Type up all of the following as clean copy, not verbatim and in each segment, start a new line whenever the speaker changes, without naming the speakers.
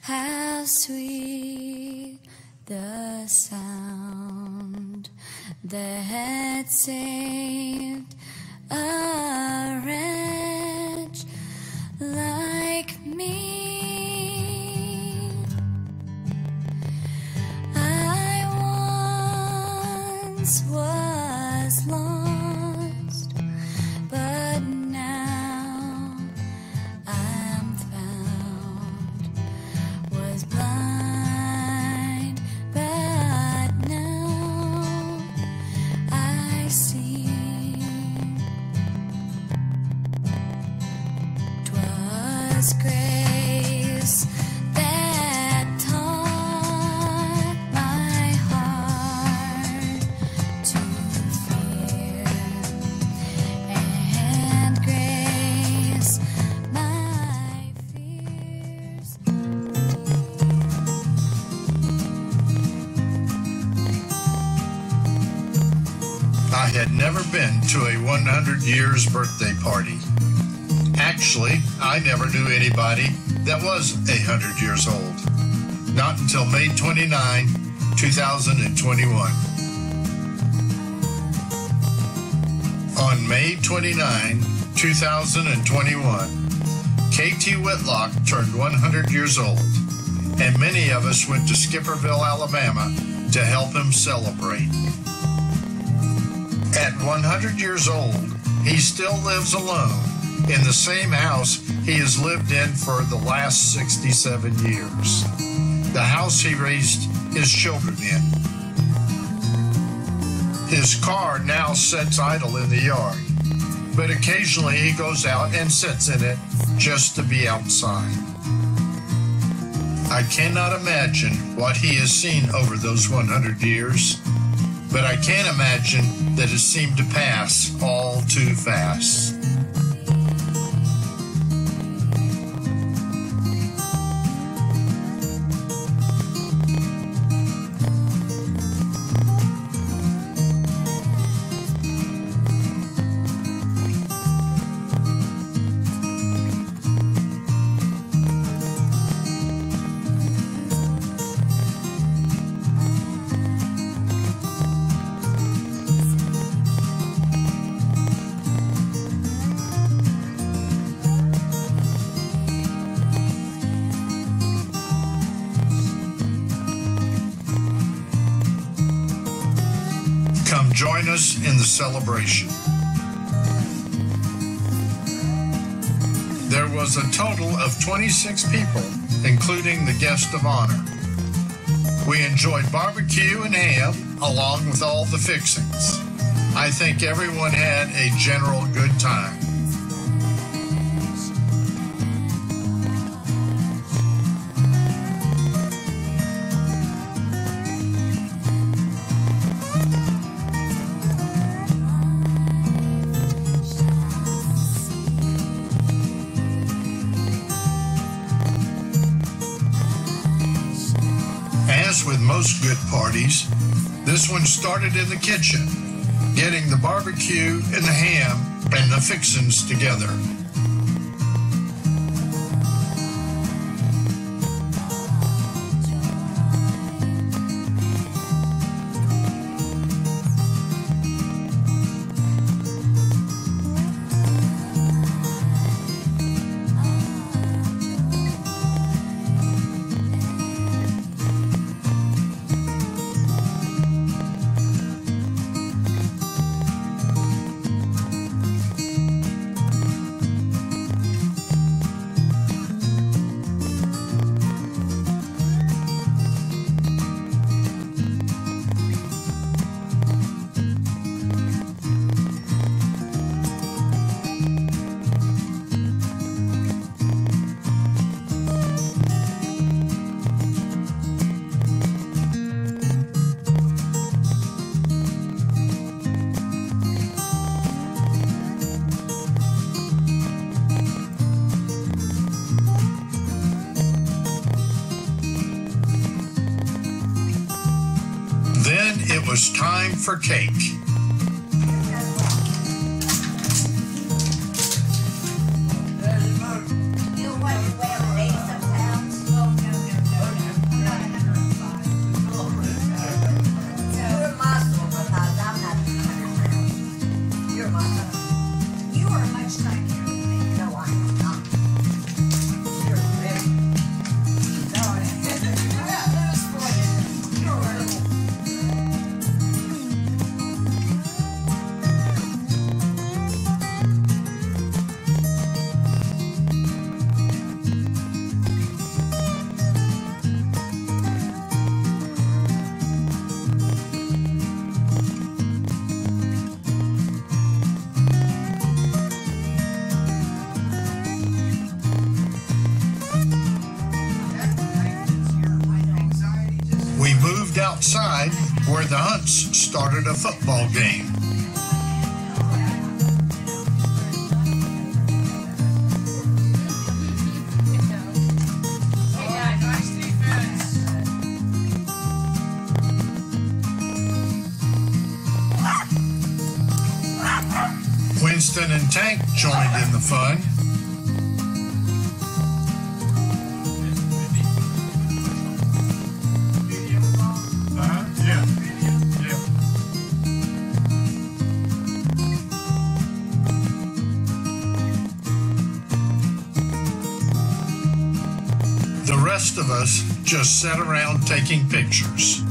How sweet the sound that saved a wretch like me. I once was lost, but now I'm found. Was blind, but now I see. 'Twas grace that taught my heart to fear, and grace my fears.
I had never been to a 100 years birthday party. Actually, I never knew anybody that was 100 years old. Not until May 29, 2021. On May 29, 2021, KT Whitlock turned 100 years old, and many of us went to Skipperville, Alabama to help him celebrate. At 100 years old, he still lives alone in the same house he has lived in for the last 67 years. The house he raised his children in. His car now sits idle in the yard, but occasionally he goes out and sits in it just to be outside. I cannot imagine what he has seen over those 100 years, but I can imagine that it seemed to pass all too fast. Come join us in the celebration. There was a total of 26 people, including the guest of honor. We enjoyed barbecue and ham, along with all the fixings. I think everyone had a general good time. As with most good parties, this one started in the kitchen, getting the barbecue and the ham and the fixins together. Then it was time for cake. outside where the Hunts started a football game. Winston and Tank joined in the fun. The rest of us just sat around taking pictures.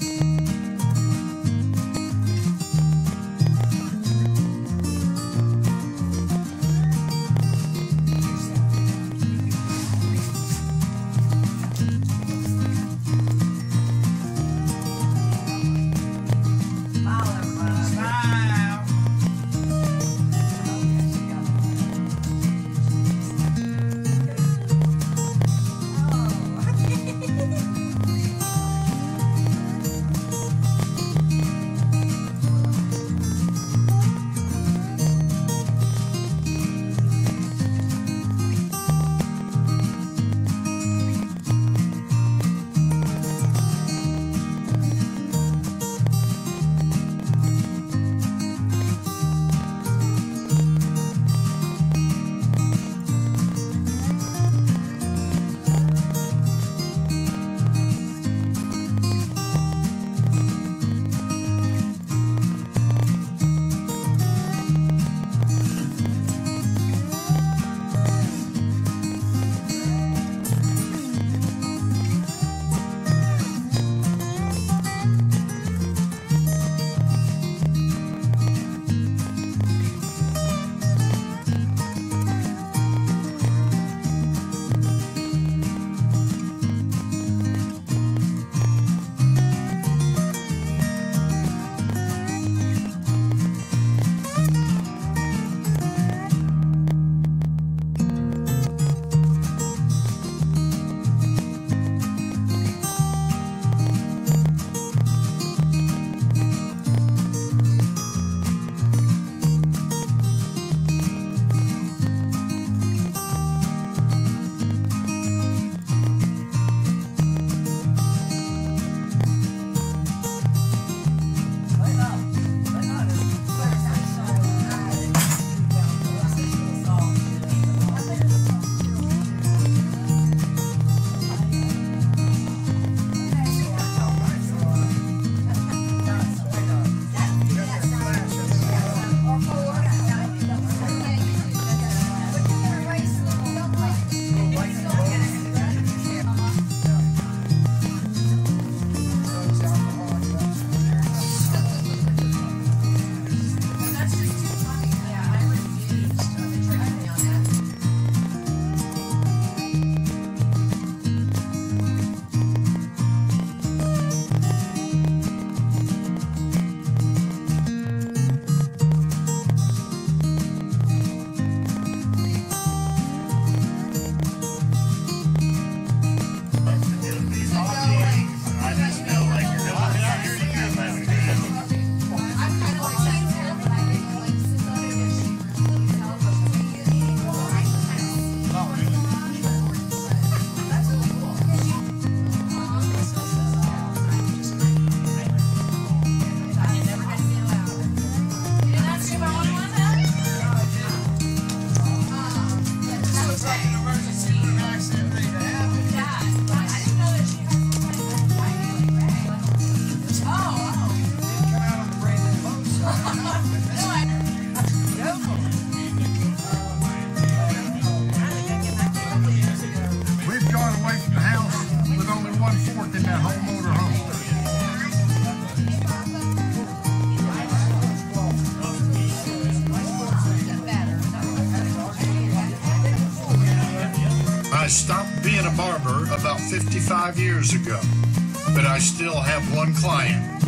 I stopped being a barber about 55 years ago, but I still have one client.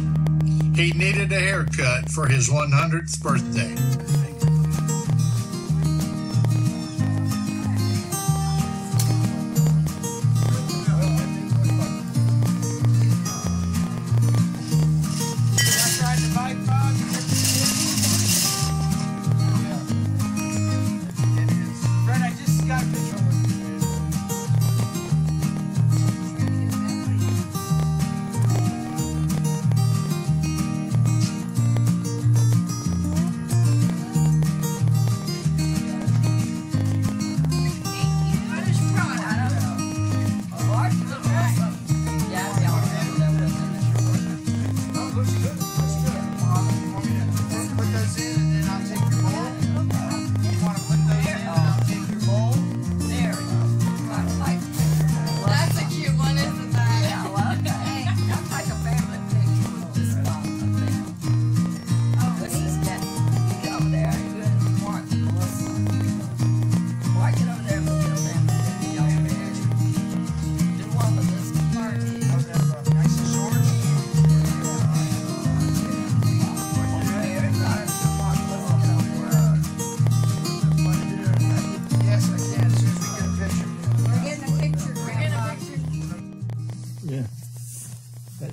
He needed a haircut for his 100th birthday.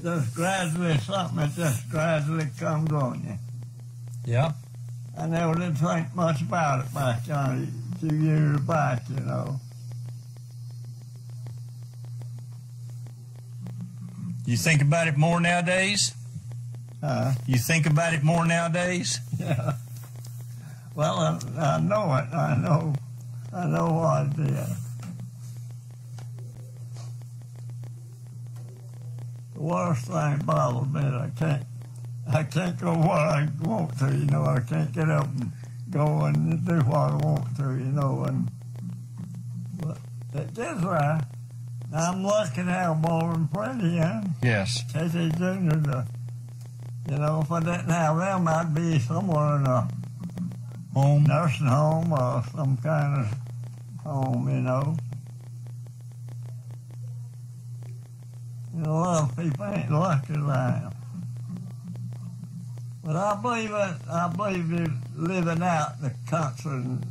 just gradually, something that just gradually comes on you.
Yeah.
I never did think much about it back a few years back, you know.
You think about it more nowadays? You think about it more nowadays?
Yeah. Well, I know it. I know what I did. The worst thing bothers me, I can't go where I want to, you know. I can't get up and go and do what I want to, you know. But it gets right. I'm lucky to have Marvin Pretty and
Yes.
KT Jr. You know, if I didn't have them, I'd be somewhere in a
Home.
nursing home or some kind of home, you know. You know, a lot of people ain't lucky as I am. But I believe in living out the country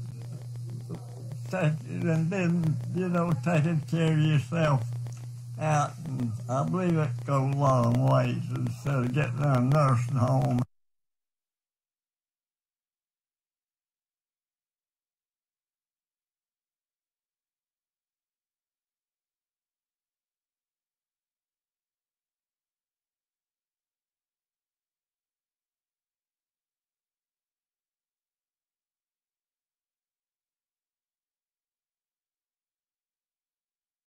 and then, you know, taking care of yourself out. And I believe it goes a long ways instead of getting in a nursing home.